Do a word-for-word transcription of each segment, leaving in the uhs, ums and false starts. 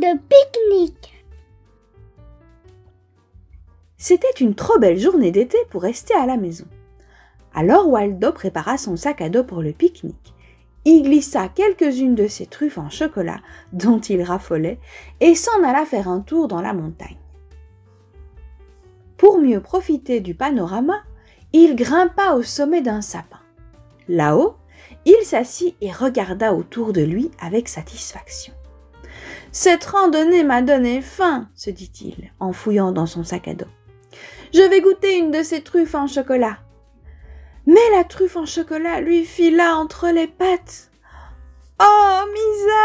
le pique-nique. C'était une trop belle journée d'été pour rester à la maison. Alors Waldo prépara son sac à dos pour le pique-nique. Il glissa quelques-unes de ses truffes en chocolat, dont il raffolait, et s'en alla faire un tour dans la montagne. Pour mieux profiter du panorama, il grimpa au sommet d'un sapin. Là-haut, il s'assit et regarda autour de lui avec satisfaction. « Cette randonnée m'a donné faim, se dit-il, en fouillant dans son sac à dos. Je vais goûter une de ces truffes en chocolat. » Mais la truffe en chocolat lui fila entre les pattes. « Oh, misère !»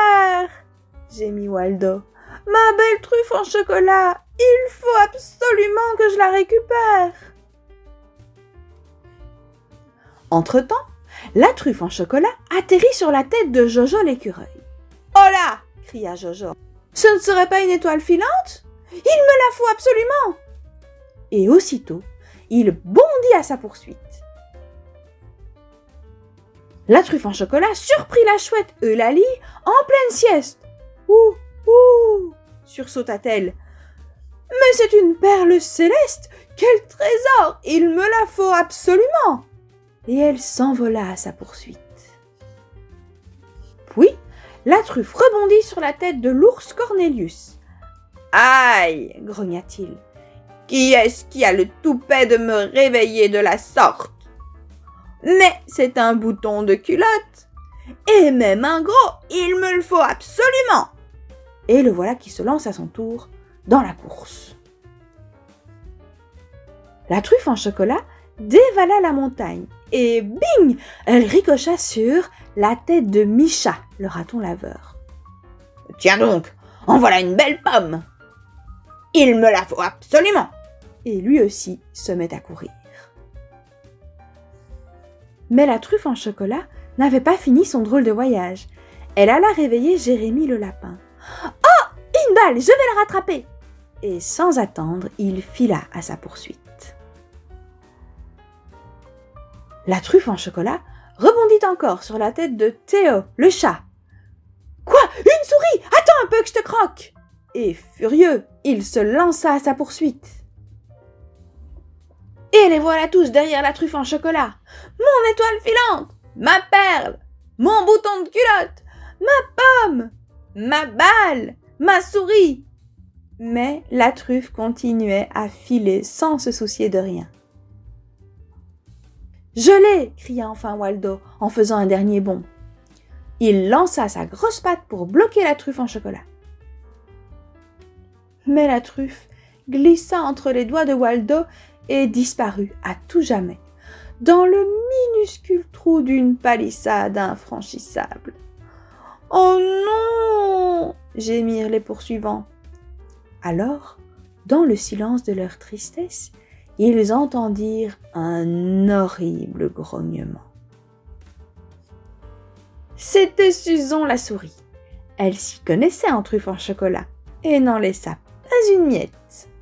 gémit Waldo. « Ma belle truffe en chocolat, il faut absolument que je la récupère !» Entre-temps, la truffe en chocolat atterrit sur la tête de Jojo l'écureuil. « Oh là !» cria Jojo. « Ce ne serait pas une étoile filante? Il me la faut absolument !» Et aussitôt, il bondit à sa poursuite. La truffe en chocolat surprit la chouette Eulalie en pleine sieste. « Ouh, ouh !» sursauta-t-elle. « Mais c'est une perle céleste! Quel trésor! Il me la faut absolument !» Et elle s'envola à sa poursuite. Puis, la truffe rebondit sur la tête de l'ours Cornelius. « Aïe !» grogna-t-il. « Qui est-ce qui a le toupet de me réveiller de la sorte? Mais c'est un bouton de culotte, et même un gros, il me le faut absolument !» Et le voilà qui se lance à son tour dans la course. La truffe en chocolat dévala la montagne, et bing, elle ricocha sur la tête de Micha, le raton laveur. « Tiens donc, en voilà une belle pomme! Il me la faut absolument !» Et lui aussi se met à courir. Mais la truffe en chocolat n'avait pas fini son drôle de voyage. Elle alla réveiller Jérémie le lapin. « Oh, une balle, je vais la rattraper !» Et sans attendre, il fila à sa poursuite. La truffe en chocolat rebondit encore sur la tête de Théo, le chat. « Quoi? Une souris? Attends un peu que je te croque !» Et furieux, il se lança à sa poursuite. Et les voilà tous derrière la truffe en chocolat. Mon étoile filante, ma perle, mon bouton de culotte, ma pomme, ma balle, ma souris. Mais la truffe continuait à filer sans se soucier de rien. « Je l'ai !» cria enfin Waldo en faisant un dernier bond. Il lança sa grosse patte pour bloquer la truffe en chocolat. Mais la truffe glissa entre les doigts de Waldo et disparut à tout jamais dans le minuscule trou d'une palissade infranchissable. « Oh non !» gémirent les poursuivants. Alors, dans le silence de leur tristesse, ils entendirent un horrible grognement. C'était Susan la souris. Elle s'y connaissait en truffe en chocolat et n'en laissa pas une miette.